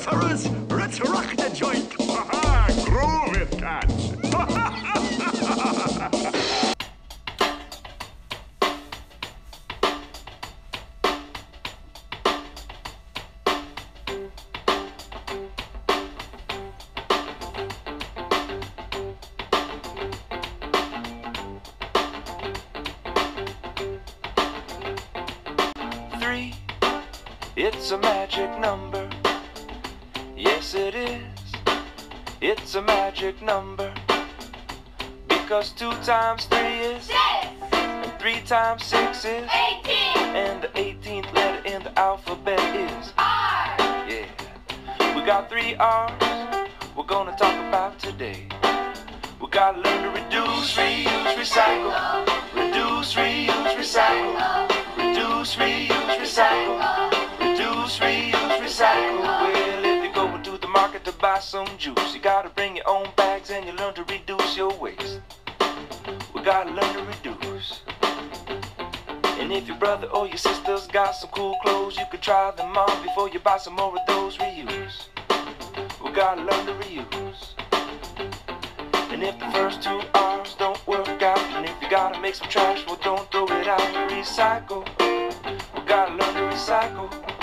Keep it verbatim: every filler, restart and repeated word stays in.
fellas, let's rock the joint. Ha-ha, groove it, cats. Three, it's a magic number. Yes, it is. It's a magic number. Because two times three is Six. And three times six is Eighteen. And the eighteenth letter in the alphabet is R. Yeah. We got three R's we're gonna talk about today. We gotta learn to reduce, reuse, recycle. Reduce, reuse, recycle. Reduce, reuse, recycle. Reduce, reuse, recycle. Well, if you go into the market to buy some juice, you gotta bring your own bags and you learn to reduce your waste. We gotta learn to reduce. And if your brother or your sister's got some cool clothes, you could try them on before you buy some more of those. Reuse. We gotta learn to reuse. And if the first two R's don't work out, and if you gotta make some trash, well, don't throw it out. Recycle. We gotta learn to recycle.